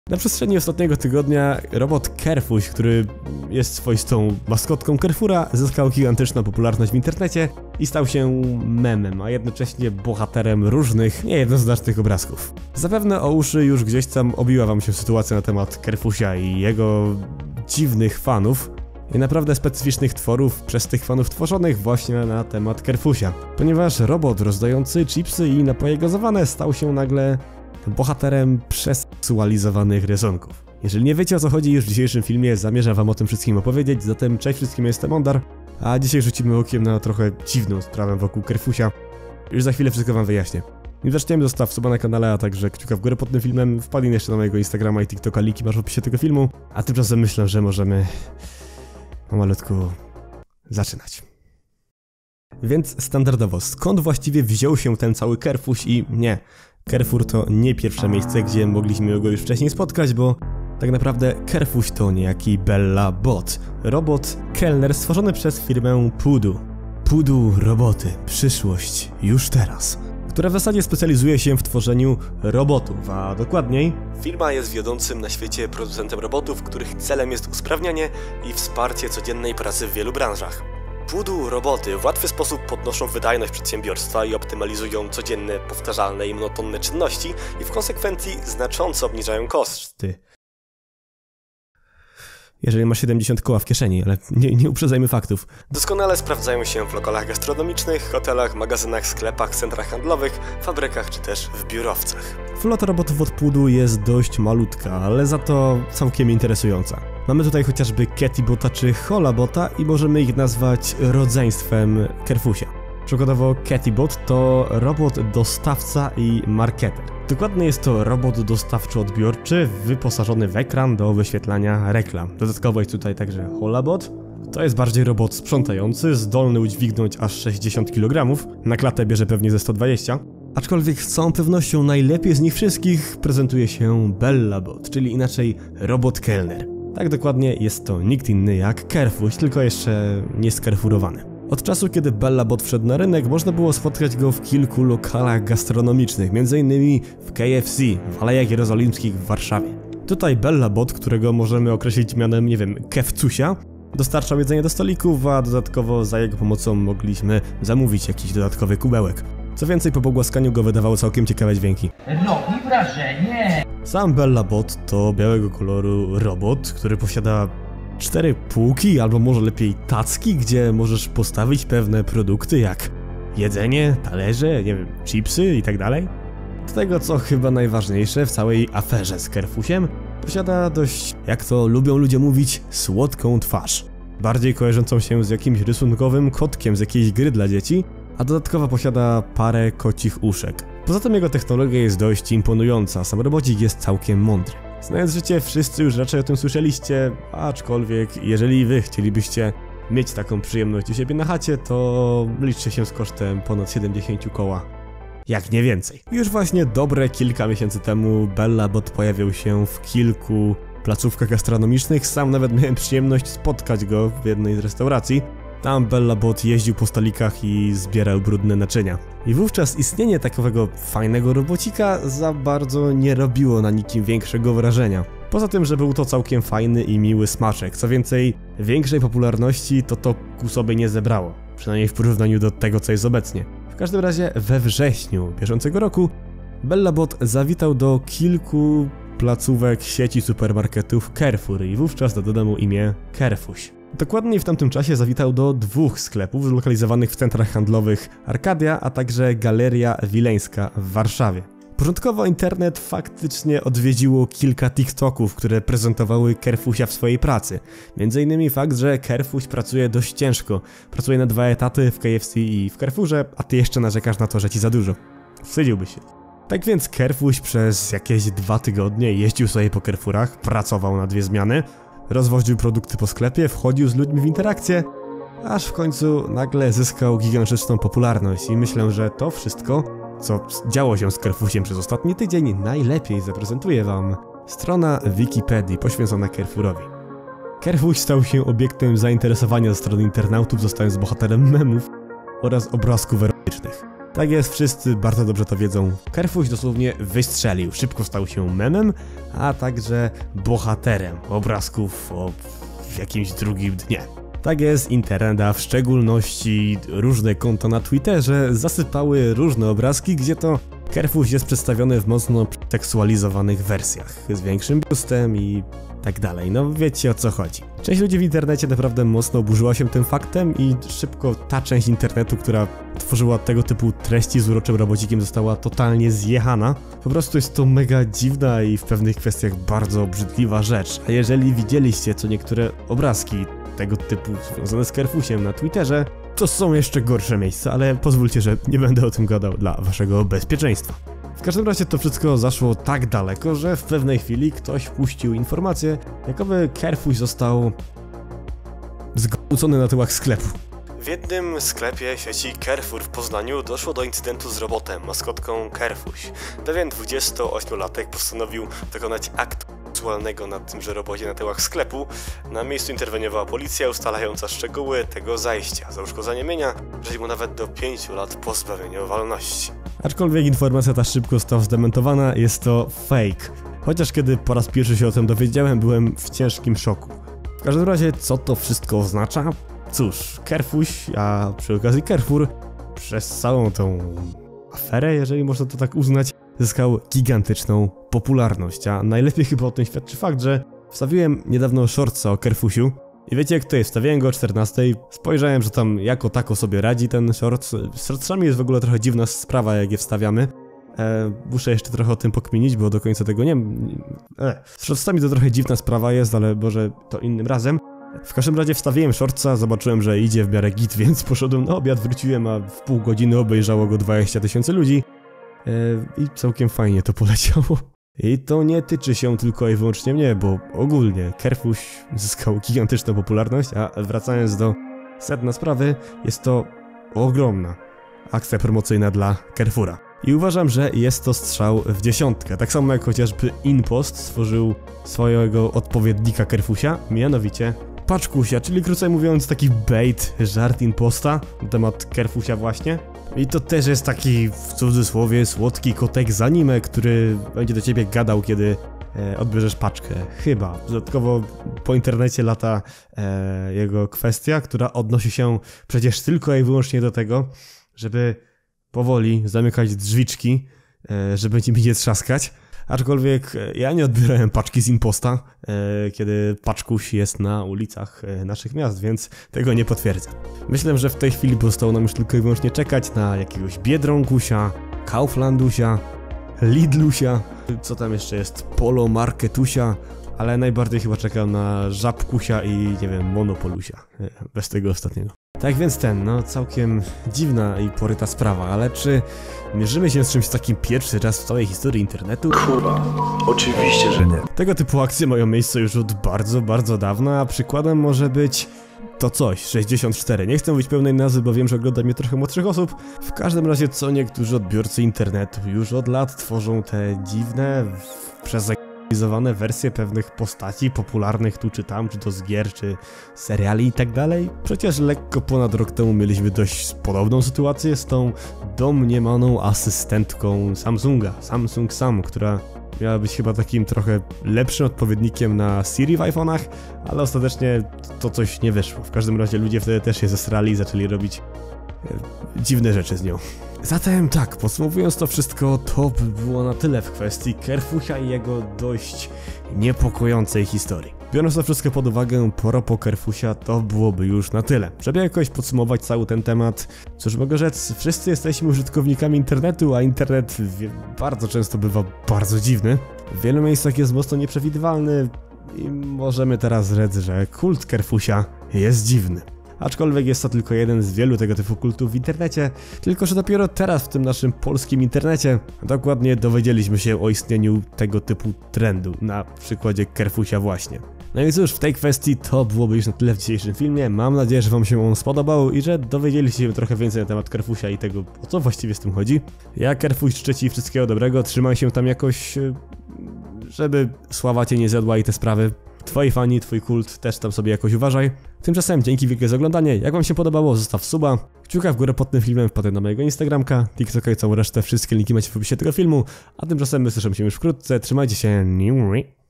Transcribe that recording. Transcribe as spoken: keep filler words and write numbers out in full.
Na przestrzeni ostatniego tygodnia robot Kerfuś, który jest swoistą maskotką Carrefoura, zyskał gigantyczną popularność w internecie i stał się memem, a jednocześnie bohaterem różnych, niejednoznacznych obrazków. Zapewne o uszy już gdzieś tam obiła wam się sytuacja na temat Kerfusia i jego dziwnych fanów i naprawdę specyficznych tworów przez tych fanów tworzonych właśnie na temat Kerfusia. Ponieważ robot rozdający chipsy i napoje gazowane stał się nagle bohaterem przeseksualizowanych rysunków. Jeżeli nie wiecie, o co chodzi, już w dzisiejszym filmie zamierzam wam o tym wszystkim opowiedzieć, zatem cześć wszystkim, jestem Ondar, a dzisiaj rzucimy okiem na trochę dziwną sprawę wokół Kerfusia. Już za chwilę wszystko wam wyjaśnię. Nim zaczniemy, zostaw suba na kanale, a także kciuka w górę pod tym filmem, wpadnij jeszcze na mojego Instagrama i TikToka, linki masz w opisie tego filmu, a tymczasem myślę, że możemy pomalutku zaczynać. Więc standardowo, skąd właściwie wziął się ten cały Kerfuś i nie, Carrefour to nie pierwsze miejsce, gdzie mogliśmy go już wcześniej spotkać, bo tak naprawdę Kerfuś to niejaki Bella Bot, robot kelner stworzony przez firmę Pudu. Pudu Roboty, przyszłość już teraz, która w zasadzie specjalizuje się w tworzeniu robotów, a dokładniej firma jest wiodącym na świecie producentem robotów, których celem jest usprawnianie i wsparcie codziennej pracy w wielu branżach. Pudu Roboty w łatwy sposób podnoszą wydajność przedsiębiorstwa i optymalizują codzienne, powtarzalne i monotonne czynności i w konsekwencji znacząco obniżają koszty. Jeżeli masz siedemdziesiąt koła w kieszeni, ale nie, nie uprzedzajmy faktów. Doskonale sprawdzają się w lokalach gastronomicznych, hotelach, magazynach, sklepach, centrach handlowych, fabrykach czy też w biurowcach. Flota robotów od Pudu jest dość malutka, ale za to całkiem interesująca. Mamy tutaj chociażby Catibota czy Holabota i możemy ich nazwać rodzeństwem Kerfusia. Przykładowo Catibot to robot dostawca i marketer. Dokładnie jest to robot dostawczo-odbiorczy wyposażony w ekran do wyświetlania reklam. Dodatkowo jest tutaj także Holabot. To jest bardziej robot sprzątający, zdolny udźwignąć aż sześćdziesiąt kilogramów. Na klatę bierze pewnie ze sto dwadzieścia. Aczkolwiek z całą pewnością najlepiej z nich wszystkich prezentuje się Bella Bot, czyli inaczej robot kelner. Tak dokładnie jest to nikt inny jak Kerfuś, tylko jeszcze nie skarfurowany. Od czasu, kiedy Bella Bot wszedł na rynek, można było spotkać go w kilku lokalach gastronomicznych, między innymi w K F C, w Alejach Jerozolimskich w Warszawie. Tutaj Bella Bot, którego możemy określić mianem, nie wiem, Kefcusia, dostarczał jedzenie do stolików, a dodatkowo za jego pomocą mogliśmy zamówić jakiś dodatkowy kubełek. Co więcej, po pogłaskaniu go wydawało całkiem ciekawe dźwięki. Robi wrażenie! Sam Bella Bot to białego koloru robot, który posiada cztery półki, albo może lepiej tacki, gdzie możesz postawić pewne produkty jak jedzenie, talerze, nie wiem, chipsy i tak dalej. Do tego, co chyba najważniejsze w całej aferze z Kerfusiem, posiada dość, jak to lubią ludzie mówić, słodką twarz. Bardziej kojarzącą się z jakimś rysunkowym kotkiem z jakiejś gry dla dzieci, a dodatkowo posiada parę kocich uszek. Poza tym jego technologia jest dość imponująca, sam robocik jest całkiem mądry. Znając życie, wszyscy już raczej o tym słyszeliście, aczkolwiek jeżeli wy chcielibyście mieć taką przyjemność u siebie na chacie, to liczcie się z kosztem ponad siedemdziesiąt koła. Jak nie więcej. Już właśnie dobre kilka miesięcy temu Bella Bot pojawił się w kilku placówkach gastronomicznych, sam nawet miałem przyjemność spotkać go w jednej z restauracji. Tam Bella Bot jeździł po stolikach i zbierał brudne naczynia. I wówczas istnienie takowego fajnego robocika za bardzo nie robiło na nikim większego wrażenia. Poza tym, że był to całkiem fajny i miły smaczek. Co więcej, większej popularności to to ku sobie nie zebrało. Przynajmniej w porównaniu do tego, co jest obecnie. W każdym razie we wrześniu bieżącego roku Bella Bot zawitał do kilku placówek sieci supermarketów Carrefour i wówczas dodano mu imię Kerfuś. Dokładniej w tamtym czasie zawitał do dwóch sklepów zlokalizowanych w centrach handlowych Arkadia, a także Galeria Wileńska w Warszawie. Początkowo internet faktycznie odwiedziło kilka TikToków, które prezentowały Kerfusia w swojej pracy. Między innymi fakt, że Kerfuś pracuje dość ciężko. Pracuje na dwa etaty w K F C i w Carrefourze, a ty jeszcze narzekasz na to, że ci za dużo. Wstydziłbyś się. Tak więc Kerfuś przez jakieś dwa tygodnie jeździł sobie po Carrefourach, pracował na dwie zmiany, rozwoził produkty po sklepie, wchodził z ludźmi w interakcję, aż w końcu nagle zyskał gigantyczną popularność i myślę, że to wszystko, co działo się z Kerfusiem przez ostatni tydzień, najlepiej zaprezentuje wam strona Wikipedii poświęcona Carrefourowi. Kerfuś stał się obiektem zainteresowania ze strony internautów, zostając bohaterem memów oraz obrazków erotycznych. Tak jest, wszyscy bardzo dobrze to wiedzą. Kerfuś dosłownie wystrzelił, szybko stał się memem, a także bohaterem obrazków o jakimś drugim dnie. Tak jest, internet, a w szczególności różne konta na Twitterze zasypały różne obrazki, gdzie to Kerfuś jest przedstawiony w mocno seksualizowanych wersjach, z większym biustem i tak dalej. No wiecie o co chodzi. Część ludzi w internecie naprawdę mocno oburzyła się tym faktem i szybko ta część internetu, która tworzyła tego typu treści z uroczym robocikiem, została totalnie zjechana. Po prostu jest to mega dziwna i w pewnych kwestiach bardzo obrzydliwa rzecz. A jeżeli widzieliście co niektóre obrazki tego typu związane z Kerfusiem na Twitterze, to są jeszcze gorsze miejsca, ale pozwólcie, że nie będę o tym gadał dla waszego bezpieczeństwa. W każdym razie to wszystko zaszło tak daleko, że w pewnej chwili ktoś puścił informację, jakoby Kerfuś został zgwałcony na tyłach sklepu. W jednym sklepie sieci Carrefour w Poznaniu doszło do incydentu z robotem, maskotką Kerfuś. Pewien dwudziestoośmiolatek postanowił dokonać aktu seksualnego na tymże robocie na tyłach sklepu. Na miejscu interweniowała policja ustalająca szczegóły tego zajścia. Za uszkodzenie mienia grozi mu nawet do pięciu lat pozbawienia wolności. Aczkolwiek informacja ta szybko została zdementowana, jest to fake. Chociaż kiedy po raz pierwszy się o tym dowiedziałem, byłem w ciężkim szoku. W każdym razie, co to wszystko oznacza? Cóż, Kerfuś, a przy okazji Carrefour, przez całą tą aferę, jeżeli można to tak uznać, zyskał gigantyczną popularność, a najlepiej chyba o tym świadczy fakt, że wstawiłem niedawno shortsa o Kerfusiu i wiecie jak to jest, wstawiłem go o czternastej, spojrzałem, że tam jako tako sobie radzi ten short. Z shortsami jest w ogóle trochę dziwna sprawa, jak je wstawiamy. E, muszę jeszcze trochę o tym pokminić, bo do końca tego nie wiem. E, z shortsami to trochę dziwna sprawa jest, ale może to innym razem. W każdym razie wstawiłem shortsa, zobaczyłem, że idzie w miarę git, więc poszedłem na obiad, wróciłem, a w pół godziny obejrzało go dwadzieścia tysięcy ludzi. I całkiem fajnie to poleciało. I to nie tyczy się tylko i wyłącznie mnie, bo ogólnie Kerfuś zyskał gigantyczną popularność, a wracając do sedna sprawy, jest to ogromna akcja promocyjna dla Carrefoura. I uważam, że jest to strzał w dziesiątkę, tak samo jak chociażby InPost stworzył swojego odpowiednika Kerfusia, mianowicie Paczkusia, czyli krócej mówiąc taki bait, żart InPosta na temat Kerfusia właśnie. I to też jest taki, w cudzysłowie, słodki kotek z anime, który będzie do ciebie gadał, kiedy e, odbierzesz paczkę. Chyba. Dodatkowo po internecie lata e, jego kwestia, która odnosi się przecież tylko i wyłącznie do tego, żeby powoli zamykać drzwiczki, e, żeby nimi nie trzaskać. Aczkolwiek ja nie odbierałem paczki z InPosta, e, kiedy Paczkuś jest na ulicach e, naszych miast, więc tego nie potwierdzę. Myślę, że w tej chwili pozostało nam już tylko i wyłącznie czekać na jakiegoś Biedronkusia, Kauflandusia, Lidlusia, co tam jeszcze jest, Polo Marketusia, ale najbardziej chyba czekam na Żabkusia i nie wiem, Monopolusia, e, bez tego ostatniego. Tak więc ten, no całkiem dziwna i poryta sprawa, ale czy mierzymy się z czymś takim pierwszy raz w całej historii internetu? Kurwa, oczywiście, że nie. Tego typu akcje mają miejsce już od bardzo, bardzo dawna, a przykładem może być to coś, sześćdziesiąt cztery. Nie chcę mówić pełnej nazwy, bo wiem, że ogląda mnie trochę młodszych osób. W każdym razie co niektórzy odbiorcy internetu już od lat tworzą te dziwne, przez wersje pewnych postaci popularnych tu czy tam, czy to z gier, czy seriali i tak dalej. Przecież lekko ponad rok temu mieliśmy dość podobną sytuację z tą domniemaną asystentką Samsunga, Samsung Sam, która miała być chyba takim trochę lepszym odpowiednikiem na Siri w iPhone'ach, ale ostatecznie to coś nie wyszło. W każdym razie ludzie wtedy też się zesrali i zaczęli robić e, dziwne rzeczy z nią. Zatem tak, podsumowując to wszystko, to by było na tyle w kwestii Kerfusia i jego dość niepokojącej historii. Biorąc to wszystko pod uwagę, propos Kerfusia, to byłoby już na tyle. Żeby jakoś podsumować cały ten temat, cóż mogę rzec, wszyscy jesteśmy użytkownikami internetu, a internet bardzo często bywa bardzo dziwny. W wielu miejscach jest mocno nieprzewidywalny i możemy teraz rzec, że kult Kerfusia jest dziwny. Aczkolwiek jest to tylko jeden z wielu tego typu kultów w internecie, tylko że dopiero teraz w tym naszym polskim internecie dokładnie dowiedzieliśmy się o istnieniu tego typu trendu, na przykładzie Kerfusia właśnie. No i cóż, w tej kwestii to byłoby już na tyle w dzisiejszym filmie, mam nadzieję, że wam się on spodobał i że dowiedzieliście się trochę więcej na temat Kerfusia i tego, o co właściwie z tym chodzi. Ja Kerfuś życzę ci wszystkiego dobrego, trzymaj się tam jakoś, żeby sława cię nie zjadła i te sprawy. twoi fani, twój kult, też tam sobie jakoś uważaj. Tymczasem dzięki wielkie za oglądanie, jak wam się podobało, zostaw suba, kciuka w górę pod tym filmem, wpadaj na mojego Instagramka, TikToka i całą resztę, wszystkie linki macie w opisie tego filmu, a tymczasem my słyszymy się już wkrótce, trzymajcie się,